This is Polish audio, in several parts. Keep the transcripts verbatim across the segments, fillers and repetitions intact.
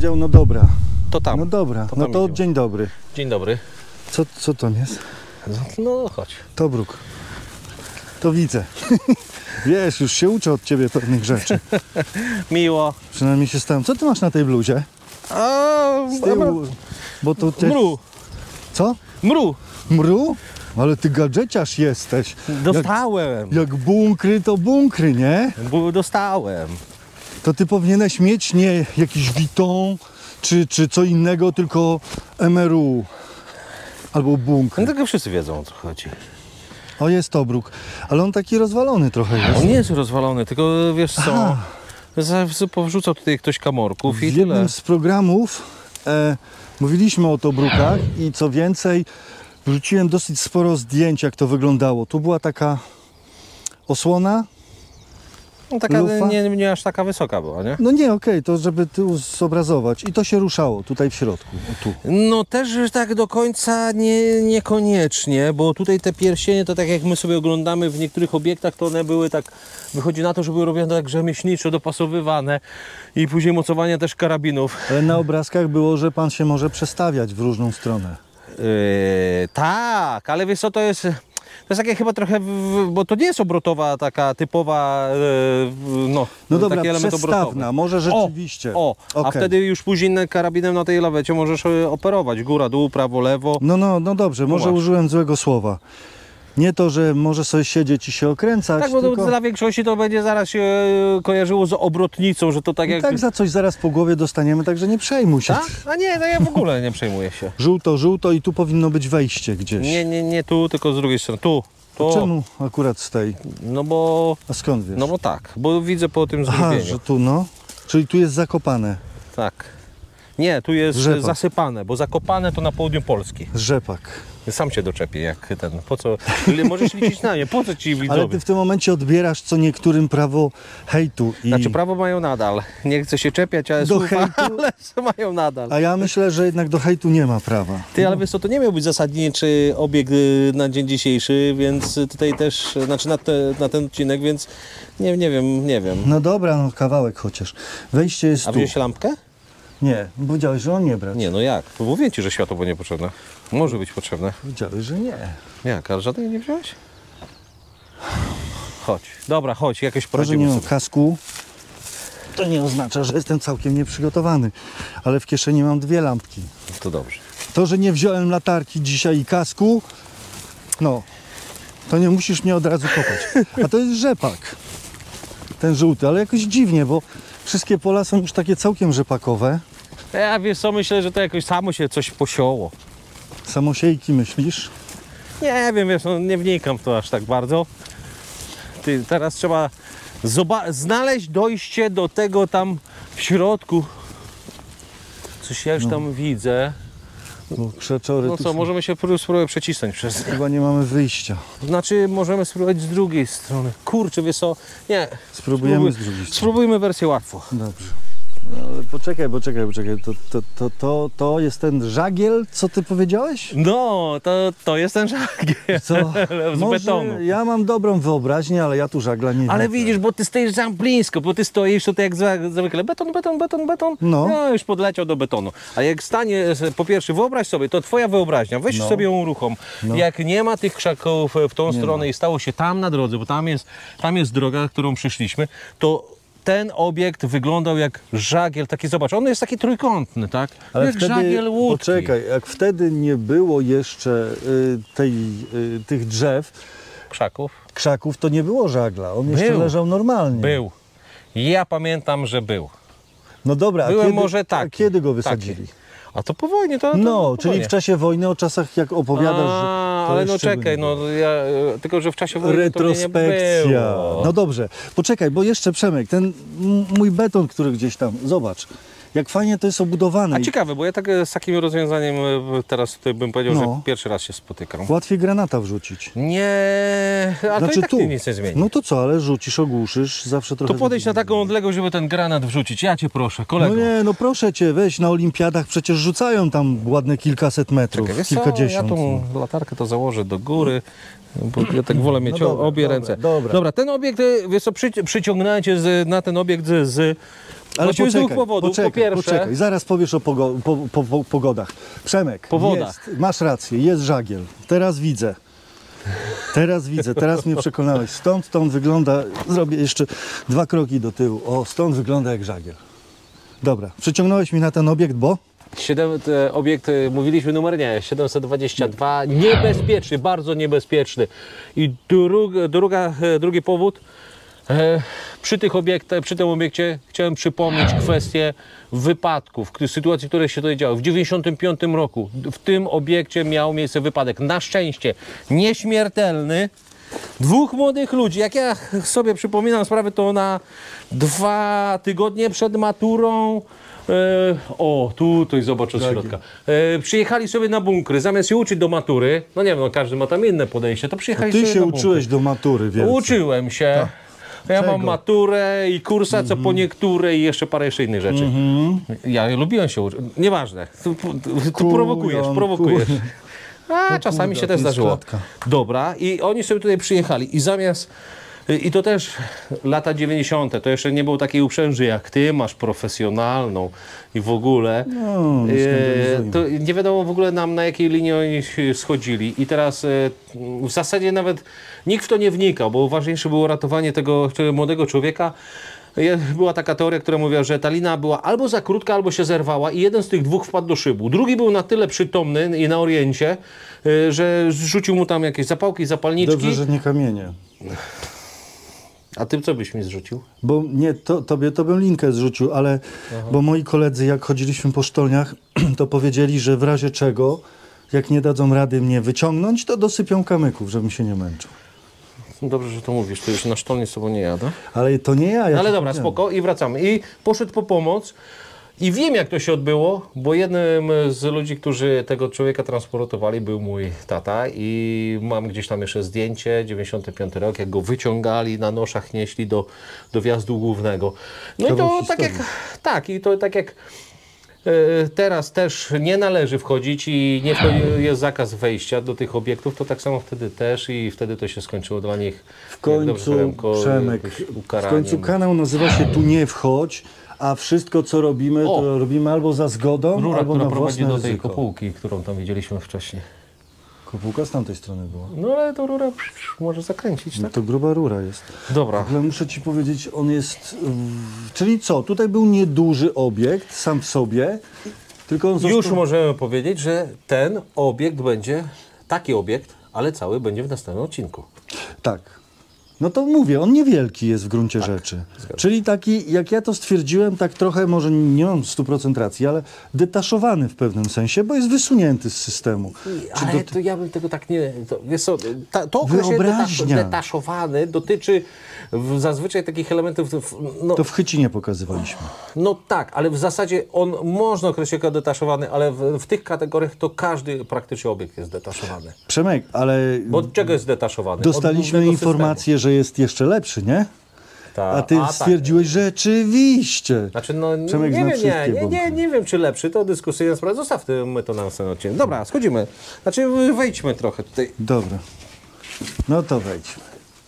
powiedział, no dobra. To tam. No dobra, to no to idziemy. dzień dobry. Dzień dobry. Co, co to jest? No chodź. Tobruk. To widzę. Wiesz, już się uczę od ciebie pewnych rzeczy. Miło. Przynajmniej się stałem. Co ty masz na tej bluzie? A, Z tyłu, bo to te... Mru. Co? Mru. Mru? Ale ty gadżeciarz jesteś. Dostałem. Jak, jak bunkry, to bunkry, nie? Bo dostałem. To ty powinieneś mieć nie jakiś Vuitton, czy, czy co innego, tylko M R U. Albo bunkry. No tylko wszyscy wiedzą, o co chodzi. O, jest Tobruk. Ale on taki rozwalony trochę jest. On nie jest rozwalony, tylko wiesz co, Aha. za- powrzucał tutaj ktoś kamorków i W tyle. jednym z programów e, mówiliśmy o Tobrukach i co więcej, wrzuciłem dosyć sporo zdjęć, jak to wyglądało. Tu była taka osłona. No, taka lufa? nie, nie aż taka wysoka była, nie? No nie, okej, to żeby tu zobrazować. I to się ruszało tutaj w środku. O, tu. No też tak do końca nie, niekoniecznie, bo tutaj te pierścienie, to tak jak my sobie oglądamy w niektórych obiektach, to one były tak, wychodzi na to, że były robione tak rzemieślniczo, dopasowywane i później mocowanie też karabinów. Ale na obrazkach było, że pan się może przestawiać w różną stronę. Yy, tak, ale wiesz co, to jest... To jest takie chyba trochę, w- bo to nie jest obrotowa, taka typowa, yy, no, No dobra, taki element obrotowy. przestawna, może rzeczywiście. O, a Okej. wtedy już później karabinem na tej lawecie możesz e, operować, góra, dół, prawo, lewo. No, no, no dobrze, może właśnie. użyłem złego słowa. Nie to, że może sobie siedzieć i się okręcać, Tak, bo tylko... to dla większości to będzie zaraz się e, kojarzyło z obrotnicą, że to tak I jak... tak za coś zaraz po głowie dostaniemy, także nie przejmuj się. Tak? A nie, no ja w ogóle nie przejmuję się. Żółto, żółto i tu powinno być wejście gdzieś. Nie, nie, nie tu, tylko z drugiej strony, tu. To tu. czemu akurat z tej? No bo, A skąd wiesz? no bo tak, bo widzę po tym Aha, zrobieniu. że tu no. Czyli tu jest zakopane. Tak. Nie, tu jest Rzepak. zasypane, bo zakopane to na południu Polski. Rzepak. Sam się doczepię jak ten, po co, możesz liczyć na nie, po co ci widzowie? Ale ty w tym momencie odbierasz co niektórym prawo hejtu. I... Znaczy prawo mają nadal, nie chcę się czepiać, ale, Do słów, hejtu? ale mają nadal. A ja myślę, że jednak do hejtu nie ma prawa. Ty, ale wiesz co, to nie miał być zasadniczy obieg y, na dzień dzisiejszy, więc tutaj też, znaczy na, te, na ten odcinek, więc nie, nie wiem, nie wiem. No dobra, no kawałek chociaż. Wejście jest A tu. wziąłeś lampkę? Nie, powiedziałeś, że on nie brać. Nie, no jak? Bo mówię ci, że światło było niepotrzebne. Może być potrzebne. Powiedziałeś, że nie. Jak, ale żadnej nie wziąłeś? Chodź, dobra, chodź, jakoś To, że poradzimy nie mam sobie. kasku, to nie oznacza, że jestem całkiem nieprzygotowany. Ale w kieszeni mam dwie lampki. To dobrze. To, że nie wziąłem latarki dzisiaj i kasku, no, to nie musisz mnie od razu kopać. A to jest rzepak, ten żółty, ale jakoś dziwnie, bo wszystkie pola są już takie całkiem rzepakowe. Ja wiesz co, myślę, że to jakoś samo się coś posiąło. Samosiejki myślisz? Nie wiem, wiesz, no nie wnikam w to aż tak bardzo. Ty, teraz trzeba zoba- znaleźć dojście do tego tam w środku. Coś ja już No. tam widzę. Bo krzeczory No tu co, są. możemy się pró- spróbować przecisnąć przez nie. Chyba nie mamy wyjścia. Znaczy, możemy spróbować z drugiej strony. Kurczę, wiesz co, nie. Spróbujemy Spróbuj- z drugiej strony. Spróbujmy wersję łatwo. Dobrze. No, ale poczekaj, poczekaj, poczekaj. To, to, to, to, to jest ten żagiel, co ty powiedziałeś? No, to, to jest ten żagiel Co? z Może betonu. ja mam dobrą wyobraźnię, ale ja tu żagla nie Ale widzę. widzisz, bo ty stoisz za blisko, bo ty stoisz tutaj jak zwa- zwykle beton, beton, beton, beton. No. No, już podleciał do betonu. A jak stanie, po pierwsze, wyobraź sobie, to twoja wyobraźnia, weź No. sobie ją uruchom. No. Jak nie ma tych krzaków w tą Nie stronę ma. i stało się tam na drodze, bo tam jest, tam jest droga, którą przyszliśmy, to ten obiekt wyglądał jak żagiel, taki, zobacz, on jest taki trójkątny, tak? Ale jak wtedy, żagiel łódki. poczekaj, jak wtedy nie było jeszcze y, tej, y, tych drzew, Krzaków? krzaków, to nie było żagla. On jeszcze Był. leżał normalnie. Był. Ja pamiętam, że był. No dobra, a Byłem kiedy, może a taki. kiedy go wysadzili? Taki. A to po wojnie, to, to No, po czyli wojnie. w czasie wojny, o czasach jak opowiadasz, A, że to ale no jeszcze by czekaj, nie no było. ja, e, tylko że w czasie wojny Retrospekcja. to mnie nie było. No dobrze, poczekaj, bo jeszcze Przemek, ten m- mój beton, który gdzieś tam, zobacz, jak fajnie to jest obudowane. A i ciekawe, bo ja tak e, z takim rozwiązaniem e, teraz tutaj bym powiedział, No. że pierwszy raz się spotykam. Łatwiej granata wrzucić. Nie, a to i tak nie nic nie zmieni. No to co, ale rzucisz, ogłuszysz, zawsze trochę... To podejdź na taką odległość, żeby ten granat wrzucić. Ja cię proszę, kolego. No nie, no proszę cię, weź, na olimpiadach przecież rzucają tam ładne kilkaset metrów, Czekaj, wiesz co, ja kilkadziesiąt. tą latarkę to założę do góry, bo ja tak wolę mieć No dobra, obie dobra, ręce. dobra. Dobra, ten obiekt, e, wiesz co, przy, przyciągnąłem cię z, na ten obiekt z, z Ale Właściwie z dwóch poczekaj, powodów. poczekaj, Po pierwsze, poczekaj, zaraz powiesz o pogo po, po, po, pogodach. Przemek, Powodach. jest, masz rację, jest żagiel. Teraz widzę. Teraz widzę, teraz mnie przekonałeś. Stąd, stąd wygląda, zrobię jeszcze dwa kroki do tyłu. O, stąd wygląda jak żagiel. Dobra, przyciągnąłeś mi na ten obiekt, bo? siedem, te, obiekt, e, mówiliśmy numer, nie, siedemset dwadzieścia dwa, niebezpieczny, bardzo niebezpieczny. I drug, druga, e, drugi powód, e, przy, tych obiektach, przy tym obiekcie chciałem przypomnieć kwestię wypadków, k- sytuacji, które się tutaj działy. W dziewięćdziesiątym piątym roku w tym obiekcie miał miejsce wypadek, na szczęście nieśmiertelny, dwóch młodych ludzi. Jak ja sobie przypominam sprawę, to na dwa tygodnie przed maturą. E, o, tutaj zobacz od środka. E, przyjechali sobie na bunkry, zamiast się uczyć do matury, no nie wiem, no każdy ma tam inne podejście, to przyjechali Ty sobie się na bunkry. uczyłeś do matury, wielce. Uczyłem się. Ja Czego? mam maturę i kursa, co po niektóre i jeszcze parę jeszcze innych rzeczy. Ja lubiłem się uczyć. Nieważne. Tu, tu, tu prowokujesz, Kujon, prowokujesz. kujon. A czasami kurde, się to też jest zdarzyło. klatka. Dobra, i oni sobie tutaj przyjechali i zamiast, i to też lata dziewięćdziesiąte, to jeszcze nie było takiej uprzęży jak ty, masz profesjonalną i w ogóle. No, nie E, skandalizujmy. to nie wiadomo w ogóle nam na jakiej linii oni się schodzili i teraz e, w zasadzie nawet nikt w to nie wnikał, bo ważniejsze było ratowanie tego młodego człowieka. Je- Była taka teoria, która mówiła, że ta lina była albo za krótka, albo się zerwała i jeden z tych dwóch wpadł do szybu. Drugi był na tyle przytomny i na oriencie, y, że zrzucił mu tam jakieś zapałki, zapalniczki. Dobrze, że nie kamienie. A ty co byś mi zrzucił? Bo nie, to, tobie to bym linkę zrzucił, ale bo moi koledzy, jak chodziliśmy po sztolniach, to powiedzieli, że w razie czego, jak nie dadzą rady mnie wyciągnąć, to dosypią kamyków, żebym się nie męczył. No dobrze, że to mówisz, to już na sztolnię z tobą nie jadę. Ale to nie ja. ja No ale ci dobra, powiedziałem. spoko i wracamy. I poszedł po pomoc i wiem jak to się odbyło, bo jednym z ludzi, którzy tego człowieka transportowali był mój tata i mam gdzieś tam jeszcze zdjęcie, dziewięćdziesiąty piąty rok, jak go wyciągali, na noszach nieśli do, do wjazdu głównego. No Kawał i to tak jak, historii. tak i to tak jak e, teraz też nie należy wchodzić i nie wchodzi, jest zakaz wejścia do tych obiektów, to tak samo wtedy też i wtedy to się skończyło dla nich W jak dobrze końcu, powiem, ko- Przemek, jakimś w ukaraniem. końcu kanał nazywa się Tu nie wchodź, a wszystko co robimy, O! to robimy albo za zgodą, Rura, albo która na prowadzi własne do tej ryzyko. kopułki, którą tam widzieliśmy wcześniej. Kopułka z tamtej strony była. No ale to rura psz, psz, może zakręcić, No tak? to gruba rura jest. Dobra. Ale muszę ci powiedzieć, on jest... w- Czyli co, tutaj był nieduży obiekt sam w sobie, tylko on został... Już możemy powiedzieć, że ten obiekt będzie, taki obiekt, ale cały będzie w następnym odcinku. Tak. No to mówię, on niewielki jest w gruncie rzeczy. Czyli taki, jak ja to stwierdziłem, tak trochę, może nie mam stu procent racji, ale detaszowany w pewnym sensie, bo jest wysunięty z systemu. Czy Ale do- to ja bym tego tak nie... To, wiesz co, ta, to określenie Wyobraźnia. detasz, detaszowany dotyczy w, zazwyczaj takich elementów... w- No, To w chyci nie pokazywaliśmy. no tak, ale w zasadzie on można określić jako detaszowany, ale w, w tych kategoriach to każdy praktycznie obiekt jest detaszowany. Przemek, ale Bo od czego jest detaszowany? Od dostaliśmy głównego informację, że jest jeszcze lepszy, nie? Ta, A ty tak. stwierdziłeś, że rzeczywiście. Znaczy, no nie, Przemek nie, zna wiem, nie, wszystkie nie, nie, bunkry. nie wiem, czy lepszy, to dyskusyjna sprawa. Zostawmy to na następny odcinek. Dobra, schodzimy. Znaczy, wejdźmy trochę tutaj. Dobra. No to wejdźmy.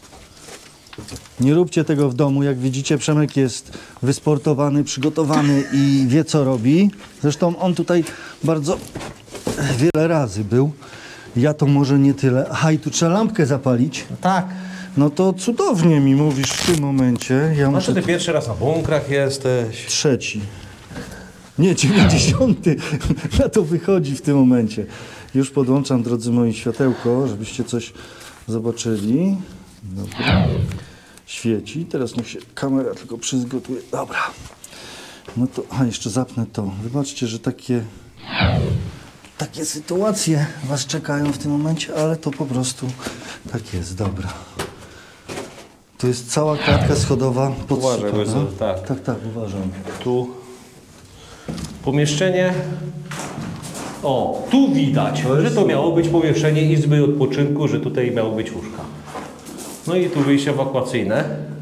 Nie róbcie tego w domu. Jak widzicie, Przemek jest wysportowany, przygotowany i wie, co robi. Zresztą on tutaj bardzo wiele razy był. Ja to może nie tyle. Aha, i tu trzeba lampkę zapalić. Tak. No to cudownie mi mówisz w tym momencie. Ja No muszę... to ty pierwszy raz na bunkrach jesteś. Trzeci. Nie, dziewięćdziesiąty. Na to wychodzi w tym momencie. Już podłączam, drodzy moi, światełko, żebyście coś zobaczyli. Dobra. Świeci. Teraz niech się kamera tylko przyzgotuje. Dobra. No to, a jeszcze zapnę to. Wybaczcie, że takie, takie sytuacje was czekają w tym momencie, ale to po prostu tak jest. Dobra. Tu jest cała klatka schodowa podsypana. Uważaj, bo jest- tak. Tak, tak, uważam. Tu pomieszczenie. O, tu widać, że to miało być pomieszczenie izby odpoczynku, że tutaj miało być łóżka. No i tu wyjście ewakuacyjne.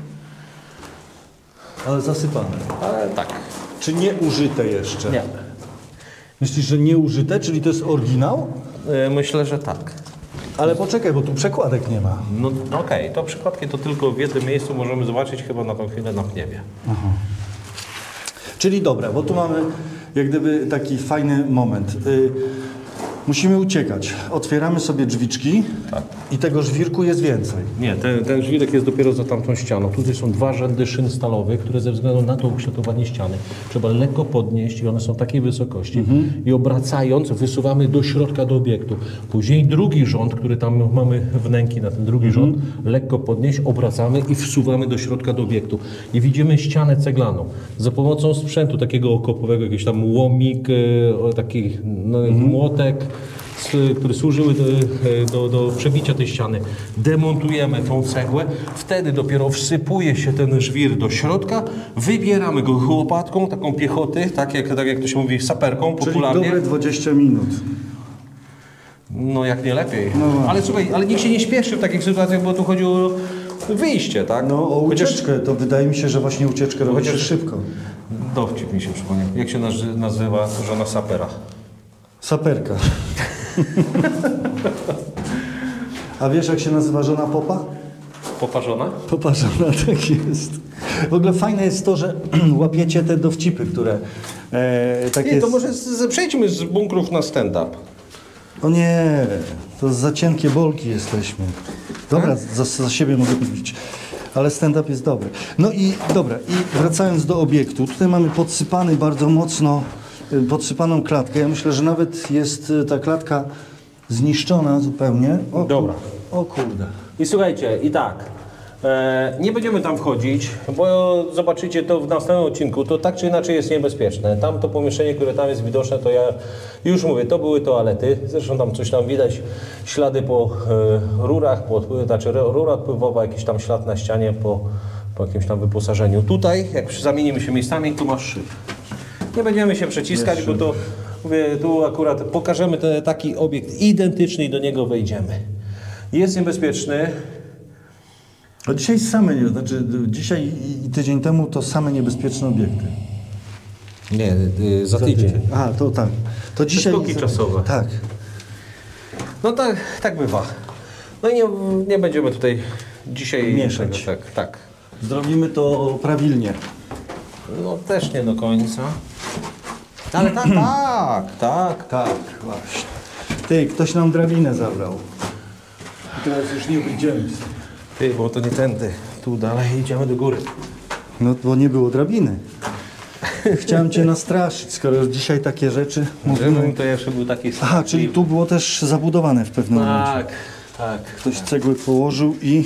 Ale zasypane. Ale tak. Czy nie użyte jeszcze? Nie. Myślisz, że nie użyte, czyli to jest oryginał? E, Myślę, że tak. Ale poczekaj, bo tu przekładek nie ma. No okej, to przykładki to tylko w jednym miejscu możemy zobaczyć, chyba na tą chwilę na pniewie. Czyli dobra, bo tu mamy jak gdyby taki fajny moment. Y, musimy uciekać. Otwieramy sobie drzwiczki Tak. i tego żwirku jest więcej. Nie, ten, ten żwirek jest dopiero za tamtą ścianą. Tutaj są dwa rzędy szyn stalowych, które ze względu na to ukształtowanie ściany trzeba lekko podnieść i one są takiej wysokości. Mhm. I obracając wysuwamy do środka do obiektu. Później drugi rząd, który tam mamy wnęki na ten drugi mhm. rząd, lekko podnieść, obracamy i wsuwamy do środka do obiektu. I widzimy ścianę ceglaną. Za pomocą sprzętu takiego okopowego, jakiś tam łomik, e, taki no, mhm. młotek, które służyły do, do, do przebicia tej ściany. Demontujemy tą cegłę, wtedy dopiero wsypuje się ten żwir do środka, wybieramy go łopatką, taką piechoty, tak jak, tak jak to się mówi, saperką popularnie. Czyli dobre dwadzieścia minut. No jak nie lepiej. No. Ale słuchaj, ale nikt się nie śpieszy w takich sytuacjach, bo tu chodzi o wyjście, tak? No o Chociaż- ucieczkę, to wydaje mi się, że właśnie ucieczkę robi się Chociaż- szybko. Dowcip mi się przypomniał. Jak się nazy- nazywa żona sapera? Saperka. A wiesz, jak się nazywa żona popa? Poparzona? Poparzona, tak jest. W ogóle fajne jest to, że łapiecie te dowcipy, które e, takie... Nie, to może z, z, przejdźmy z bunkrów na stand-up. O nie, to za cienkie bolki jesteśmy. Dobra, za, za siebie mogę mówić, ale stand-up jest dobry. No i dobra, i wracając do obiektu, tutaj mamy podsypany bardzo mocno, y, podsypaną klatkę. Ja myślę, że nawet jest y, ta klatka zniszczona zupełnie. O, kur- Dobra. O kurde. I słuchajcie, i tak, e, nie będziemy tam wchodzić, bo zobaczycie to w następnym odcinku, to tak czy inaczej jest niebezpieczne. Tam to pomieszczenie, które tam jest widoczne, to ja już mówię, to były toalety, zresztą tam coś tam widać, ślady po e, rurach, po, znaczy rura odpływowa, jakiś tam ślad na ścianie po, po jakimś tam wyposażeniu. Tutaj, jak zamienimy się miejscami, tu masz szyb. Nie będziemy się przeciskać, bo to, mówię, tu akurat pokażemy ten, taki obiekt identyczny i do niego wejdziemy. Jest niebezpieczny. A dzisiaj same, nie- znaczy dzisiaj i- i tydzień temu to same niebezpieczne obiekty. Nie, y, za tydzień. A, to tak. To dzisiaj... skoki czasowe. Tak. No tak, tak bywa. No i nie, nie będziemy tutaj dzisiaj Mieszać. Tak, tak. Zrobimy to prawilnie. No też nie do końca. Ale tak, tak, tak. Tak, właśnie. Ty, ktoś nam drabinę zabrał. I teraz już nie wyjdziemy. Ty, bo to nie tędy. Tu dalej idziemy do góry. No bo nie było drabiny. Chciałem cię nastraszyć, skoro już dzisiaj takie rzeczy mówimy. Żebym to jeszcze był taki... Aha, czyli tu było też zabudowane w pewnym momencie. Tak, tak. Ktoś cegły położył i...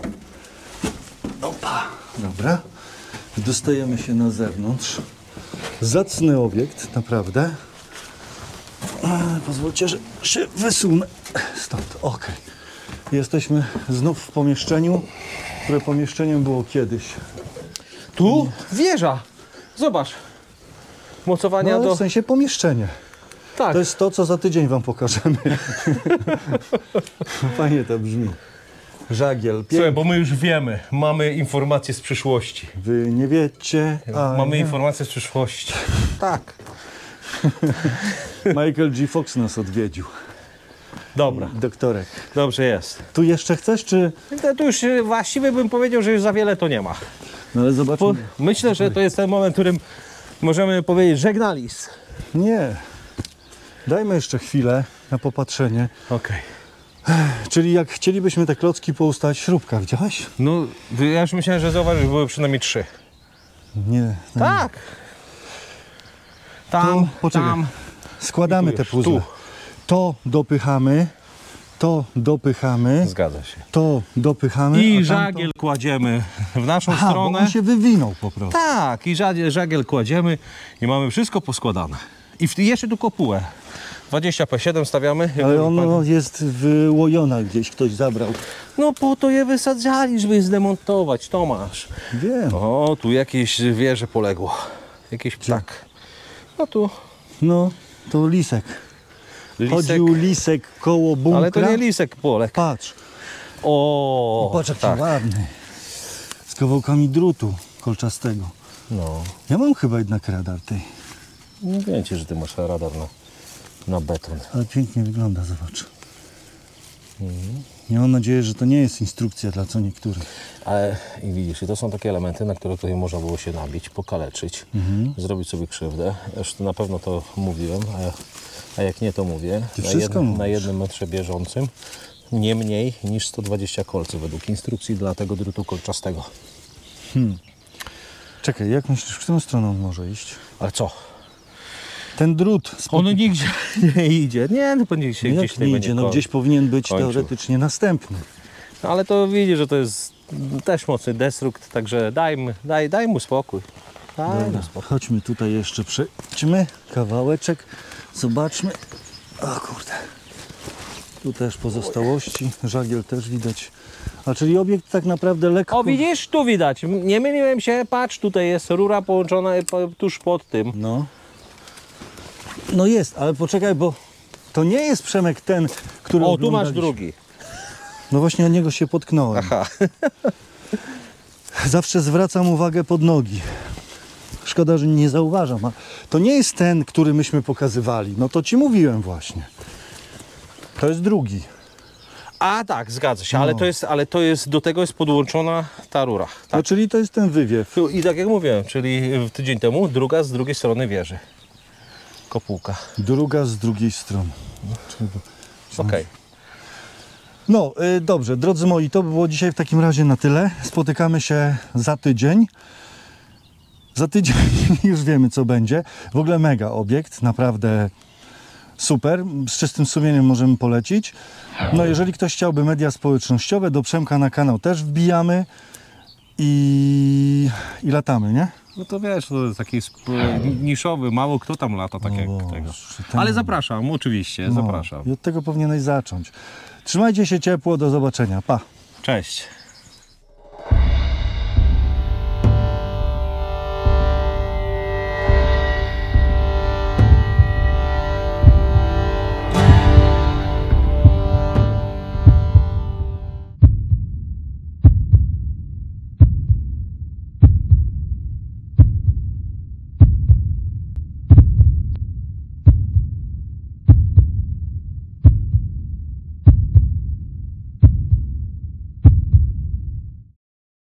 Opa, dobra. Dostajemy się na zewnątrz. Zacny obiekt, naprawdę. A, pozwólcie, że się wysunę stąd. Okej. Jesteśmy znów w pomieszczeniu, które pomieszczeniem było kiedyś. Tu wieża. Zobacz. No, Mocowania ale do... w sensie pomieszczenie. Tak. To jest to, co za tydzień wam pokażemy. Fajnie to brzmi. Żagiel. Słuchaj, bo my już wiemy. Mamy informacje z przyszłości. Wy nie wiecie, a Mamy nie. informacje z przyszłości. Tak. Michael G. Fox nas odwiedził. Dobra. Doktorek. Dobrze jest. Tu jeszcze chcesz, czy... To, to już e, właściwie bym powiedział, że już za wiele to nie ma. No ale zobaczmy. Bo myślę, że to jest ten moment, w którym możemy powiedzieć żegnalis. Nie. Dajmy jeszcze chwilę na popatrzenie. Okej. Czyli jak chcielibyśmy te klocki poustać, śrubka, widziałaś? No, ja już myślałem, że zauważysz, że były przynajmniej trzy. Nie. no. Tak. Tam, To poczekaj. tam. Składamy I tu te już, puzzle. tu. To dopychamy, to dopychamy, Zgadza się. to dopychamy. I a żagiel kładziemy w naszą Aha, bo stronę. on się wywinął po prostu. Tak, i żagiel, żagiel kładziemy i mamy wszystko poskładane. I w, jeszcze tu kopułę. dwadzieścia P siedem stawiamy. Ale ono jest wyłojona gdzieś, ktoś zabrał. No po to je wysadzali, żeby je zdemontować, Tomasz. Wiem. O, tu jakieś wieże poległo. Jakiś ptak. No tu No, to lisek. lisek. Chodził lisek koło bunkra. Ale to nie lisek poległ. Patrz, O, patrz jaki tak. ładny. Z kawałkami drutu kolczastego. No. Ja mam chyba jednak radar, ty. Nie wiem ci, że ty masz radar na, na beton. Ale pięknie wygląda, zobacz. Ja mam nadzieję, że to nie jest instrukcja dla co niektórych. Ale i widzisz, i to są takie elementy, na które tutaj można było się nabić, pokaleczyć, mhm. zrobić sobie krzywdę. Zresztą na pewno to mówiłem, a, a jak nie, to mówię. Ty na, wszystko jed, na jednym metrze bieżącym nie mniej niż sto dwadzieścia kolców według instrukcji dla tego drutu kolczastego. Hmm. Czekaj, jak myślisz, w którą stronę on może iść? Ale co? Ten drut. On nigdzie nie idzie. Nie, no będzie się No gdzieś jak tutaj nie będzie idzie? No koń- gdzieś powinien być kończył. teoretycznie następny. No, ale to widzi, że to jest też mocny destrukt, także daj, mu- daj, daj mu spokój. Daj Dobra, mu spokój. chodźmy tutaj jeszcze, przejdźmy kawałeczek, zobaczmy. O kurde. Tu też pozostałości, żagiel też widać. A czyli obiekt tak naprawdę lekko... O, widzisz? Tu widać. Nie myliłem się. Patrz, tutaj jest rura połączona po- tuż pod tym. No. No jest, ale poczekaj, bo to nie jest Przemek ten, który O, tu masz oglądaliśmy. drugi. No właśnie o niego się potknąłem. Aha. Zawsze zwracam uwagę pod nogi. Szkoda, że nie zauważam. A to nie jest ten, który myśmy pokazywali. No to ci mówiłem właśnie. To jest drugi. A tak, zgadza się, ale No. to jest, ale to jest, do tego jest podłączona ta rura. No, Tak. czyli to jest ten wywiew. Tu- I tak jak mówiłem, czyli tydzień temu druga z drugiej strony wieży. Kopułka. Druga z drugiej strony. Okej. No, y, dobrze, drodzy moi, to by było dzisiaj w takim razie na tyle. Spotykamy się za tydzień. Za tydzień już wiemy, co będzie. W ogóle mega obiekt, naprawdę super. Z czystym sumieniem możemy polecić. No, jeżeli ktoś chciałby media społecznościowe, do Przemka na kanał też wbijamy i, i latamy, nie? No to wiesz, to jest taki sp- niszowy, mało kto tam lata tak jak Boże, tego. ten- Ale zapraszam, oczywiście, No, zapraszam. I od tego powinieneś zacząć. Trzymajcie się ciepło, do zobaczenia. Pa! Cześć.